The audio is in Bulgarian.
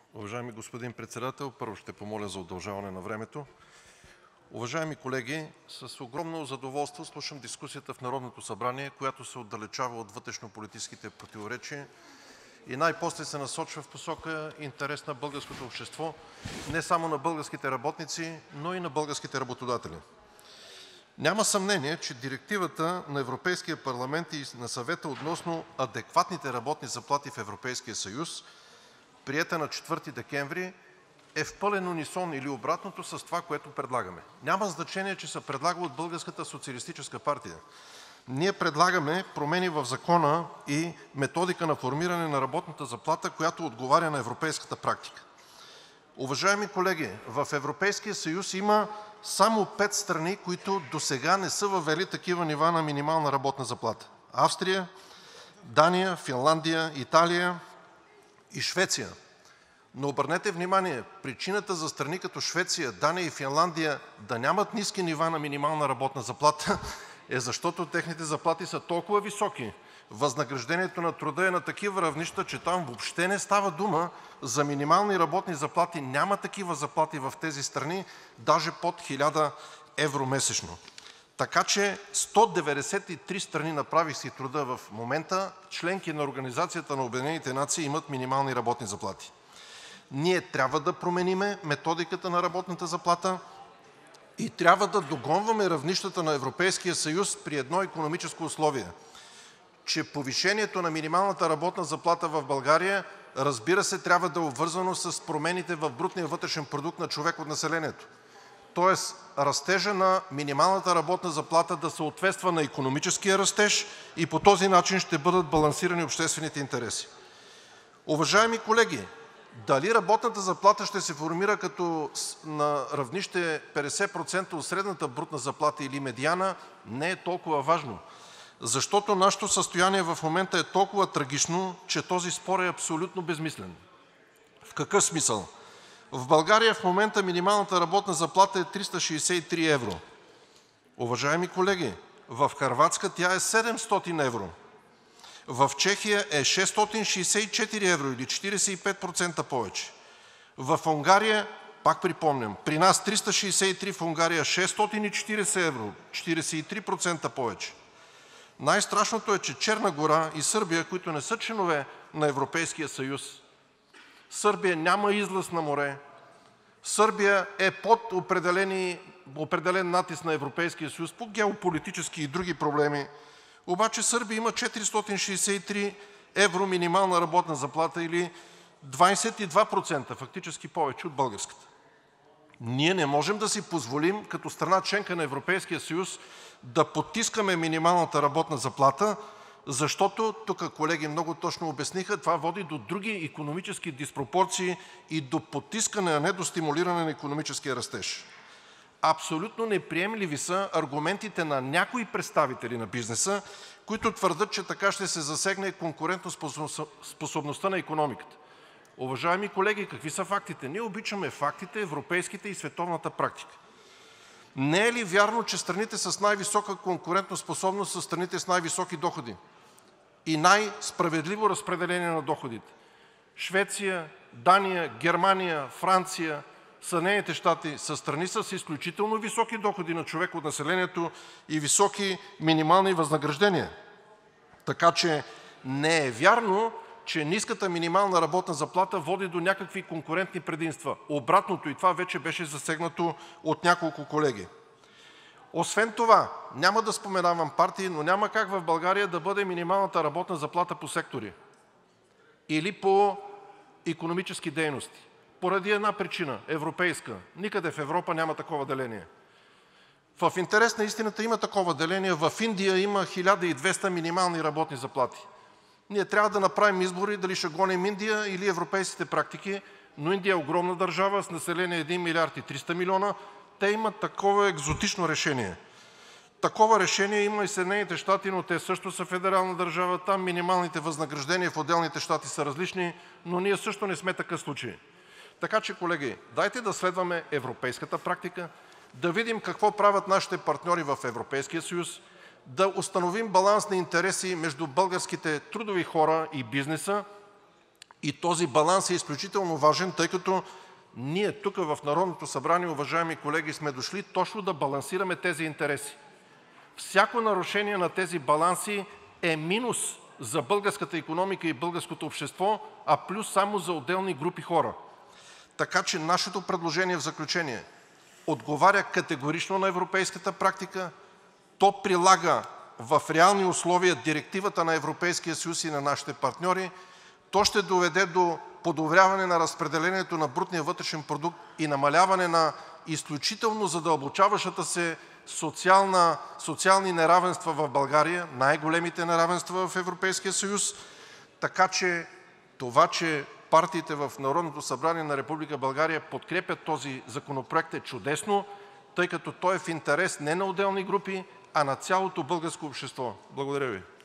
Уважаеми господин Председател, първо ще помоля за удължаване на времето. Уважаеми колеги, с огромно задоволство слушам дискусията в Народното събрание, която се отдалечава от вътрешнополитическите противоречия и най-после се насочва в посока интерес на българското общество, не само на българските работници, но и на българските работодатели. Няма съмнение, че Директивата на Европейския парламент и на Съвета относно адекватните работни заплати в Европейския съюз, приета на 4 декември, е в пълен унисон или обратното с това, което предлагаме. Няма значение, че се предлага от Българската социалистическа партия. Ние предлагаме промени в закона и методика на формиране на работната заплата, която отговаря на европейската практика. Уважаеми колеги, в Европейския съюз има само 5 страни, които досега не са въвели такива нива на минимална работна заплата – Австрия, Дания, Финландия, Италия и Швеция. Но обърнете внимание, причината за страни като Швеция, Дания и Финландия да нямат ниски нива на минимална работна заплата е защото техните заплати са толкова високи, възнаграждението на труда е на такива равнища, че там въобще не става дума за минимални работни заплати. Няма такива заплати в тези страни, даже под 1000 евро месечно. Така че 193 страни, направих си труда в момента, членки на Организацията на обединените нации, имат минимални работни заплати. Ние трябва да промениме методиката на работната заплата и трябва да догонваме равнищата на Европейския съюз при едно икономическо условие, че повишението на минималната работна заплата в България, разбира се, трябва да е обвързано с промените в брутния вътрешен продукт на човек от населението. Тоест растежа на минималната работна заплата да съответства на икономическия растеж и по този начин ще бъдат балансирани обществените интереси. Уважаеми колеги, дали работната заплата ще се формира като на равнище 50% от средната брутна заплата или медиана, не е толкова важно, защото нашето състояние в момента е толкова трагично, че този спор е абсолютно безсмислен. В какъв смисъл? В България в момента минималната работна заплата е 363 евро. Уважаеми колеги, в Хърватска тя е 700 евро. В Чехия е 664 евро или 45% повече. В Унгария, пак припомням, при нас 363, в Унгария 640 евро, 43% повече. Най-страшното е, че Черна гора и Сърбия, които не са членове на Европейския съюз, Сърбия няма излаз на море, Сърбия е под определен натиск на Европейския съюз по геополитически и други проблеми, обаче Сърбия има 463 евро минимална работна заплата или 22%, фактически повече от българската. Ние не можем да си позволим като страна членка на Европейския съюз да потискаме минималната работна заплата, защото тук колеги много точно обясниха, това води до други икономически диспропорции и до потискане, а не до стимулиране на икономическия растеж. Абсолютно неприемливи са аргументите на някои представители на бизнеса, които твърдят, че така ще се засегне конкурентоспособността на икономиката. Уважаеми колеги, какви са фактите? Ние обичаме фактите, европейските и световната практика. Не е ли вярно, че страните с най-висока конкурентоспособност са страните с най-високи доходи и най-справедливо разпределение на доходите? Швеция, Дания, Германия, Франция, Съединените щати са страни с изключително високи доходи на човек от населението и високи минимални възнаграждения. Така че не е вярно, че ниската минимална работна заплата води до някакви конкурентни предимства. Обратното, и това вече беше засегнато от няколко колеги. Освен това, няма да споменавам партии, но няма как в България да бъде минималната работна заплата по сектори или по икономически дейности. Поради една причина – европейска. Никъде в Европа няма такова деление. В интерес на истината има такова деление. В Индия има 1200 минимални работни заплати. Ние трябва да направим избори дали ще гоним Индия или европейските практики, но Индия е огромна държава с население 1 милиард и 300 милиона. Те имат такова екзотично решение. Такова решение има и Съединените щати, но те също са федерална държава. Там минималните възнаграждения в отделните щати са различни, но ние също не сме такъв случай. Така че, колеги, дайте да следваме европейската практика, да видим какво правят нашите партньори в Европейския съюз, да установим баланс на интереси между българските трудови хора и бизнеса И този баланс е изключително важен, тъй като ние тук в Народното събрание, уважаеми колеги, сме дошли точно да балансираме тези интереси. Всяко нарушение на тези баланси е минус за българската икономика и българското общество, а плюс само за отделни групи хора. Така че нашето предложение в заключение отговаря категорично на европейската практика, то прилага в реални условия директивата на Европейския съюз и на нашите партньори, то ще доведе до подобряване на разпределението на брутния вътрешен продукт и намаляване на изключително задълбочаващата се социални неравенства в България, най-големите неравенства в Европейския съюз. Така че това, че партиите в Народното събрание на Република България подкрепят този законопроект, е чудесно, тъй като той е в интерес не на отделни групи, а на цялото българско общество. Благодаря Ви.